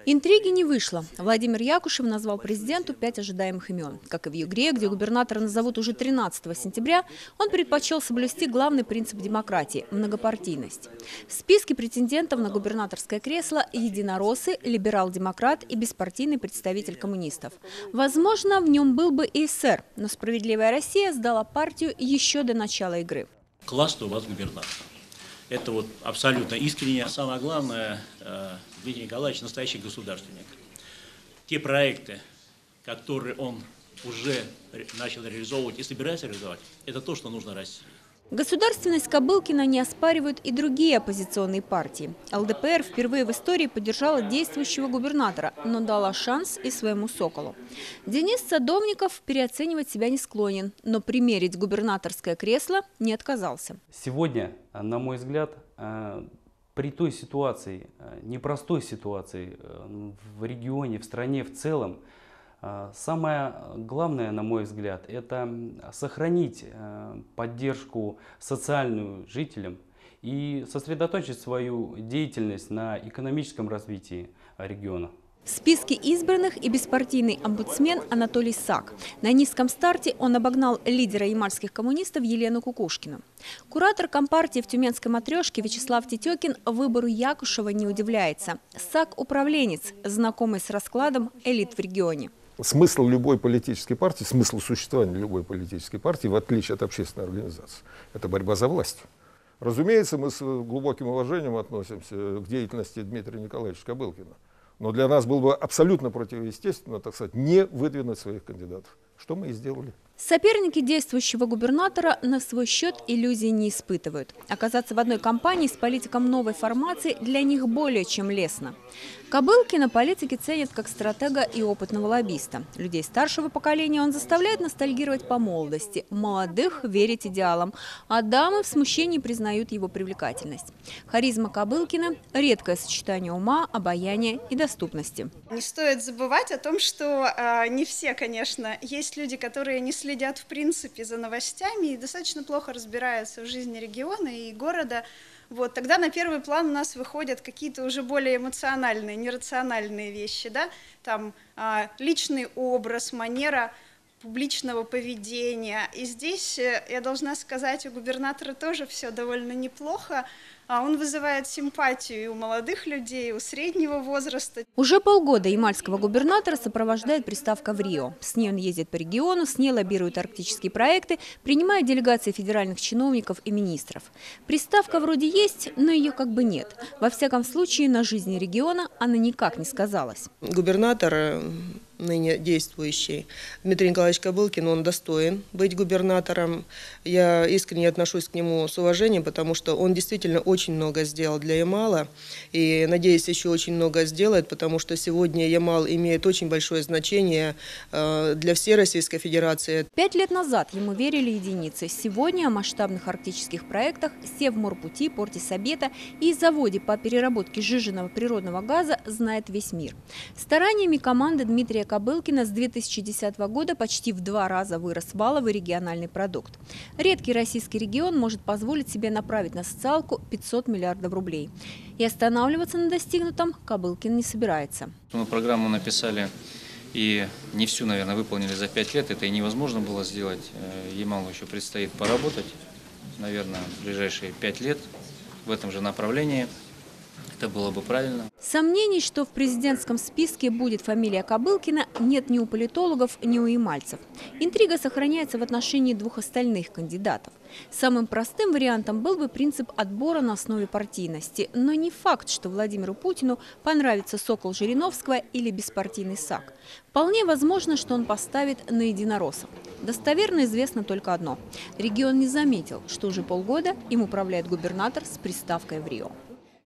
Интриги не вышло. Владимир Якушев назвал президенту 5 ожидаемых имен. Как и в Югре, где губернатора назовут уже 13 сентября, он предпочел соблюсти главный принцип демократии – многопартийность. В списке претендентов на губернаторское кресло – единороссы, либерал-демократ и беспартийный представитель коммунистов. Возможно, в нем был бы и эсер, но «Справедливая Россия» сдала партию еще до начала игры. Классный у вас губернатор. Это вот абсолютно искренне. Самое главное, Дмитрий Николаевич настоящий государственник. Те проекты, которые он уже начал реализовывать и собирается реализовать, это то, что нужно России. Государственность Кобылкина не оспаривают и другие оппозиционные партии. ЛДПР впервые в истории поддержала действующего губернатора, но дала шанс и своему «Соколу». Денис Садовников переоценивать себя не склонен, но примерить губернаторское кресло не отказался. Сегодня, на мой взгляд, при той ситуации, непростой ситуации в регионе, в стране в целом, самое главное, на мой взгляд, это сохранить поддержку социальную жителям и сосредоточить свою деятельность на экономическом развитии региона. В списке избранных и беспартийный омбудсмен Анатолий Сак. На низком старте он обогнал лидера ямальских коммунистов Елену Кукушкину. Куратор компартии в тюменской матрешке Вячеслав Тетекин выбору Якушева не удивляется. Сак – управленец, знакомый с раскладом элит в регионе. Смысл любой политической партии, смысл существования любой политической партии, в отличие от общественной организации, это борьба за власть. Разумеется, мы с глубоким уважением относимся к деятельности Дмитрия Николаевича Кобылкина. Но для нас было бы абсолютно противоестественно, так сказать, не выдвинуть своих кандидатов. Что мы и сделали. Соперники действующего губернатора на свой счет иллюзий не испытывают. Оказаться в одной компании с политиком новой формации для них более чем лестно. Кобылкина политики ценят как стратега и опытного лоббиста. Людей старшего поколения он заставляет ностальгировать по молодости, молодых верить идеалам, а дамы в смущении признают его привлекательность. Харизма Кобылкина – редкое сочетание ума, обаяния и доступности. Не стоит забывать о том, что не все, конечно, есть люди, которые не следят в принципе за новостями и достаточно плохо разбираются в жизни региона и города. Вот, тогда на первый план у нас выходят какие-то уже более эмоциональные, нерациональные вещи, да? Там личный образ, манера публичного поведения. И здесь, я должна сказать, у губернатора тоже все довольно неплохо. Он вызывает симпатию и у молодых людей, и у среднего возраста. Уже полгода ямальского губернатора сопровождает приставка в Рио. С ней он ездит по региону, с ней лоббирует арктические проекты, принимает делегации федеральных чиновников и министров. Приставка вроде есть, но ее как бы нет. Во всяком случае, на жизни региона она никак не сказалась. Губернатор, ныне действующий, Дмитрий Николаевич Кобылкин, он достоин быть губернатором. Я искренне отношусь к нему с уважением, потому что он действительно очень много сделал для Ямала. И, надеюсь, еще очень много сделает, потому что сегодня Ямал имеет очень большое значение для всей Российской Федерации. 5 лет назад ему верили единицы. Сегодня о масштабных арктических проектах Севморпути, порте Сабета и заводе по переработке сжиженного природного газа знает весь мир. Стараниями команды Дмитрия Кобылкина с 2010 года почти в 2 раза вырос валовый региональный продукт. Редкий российский регион может позволить себе направить на социалку 500 миллиардов рублей. И останавливаться на достигнутом Кобылкин не собирается. Мы программу написали и не всю, наверное, выполнили за 5 лет. Это и невозможно было сделать. Ямалу еще предстоит поработать, наверное, в ближайшие 5 лет в этом же направлении. Это было бы правильно. Сомнений, что в президентском списке будет фамилия Кобылкина, нет ни у политологов, ни у ямальцев. Интрига сохраняется в отношении 2 остальных кандидатов. Самым простым вариантом был бы принцип отбора на основе партийности. Но не факт, что Владимиру Путину понравится «Сокол» Жириновского или беспартийный Сак. Вполне возможно, что он поставит на единороссов. Достоверно известно только одно. Регион не заметил, что уже полгода им управляет губернатор с приставкой в Рио.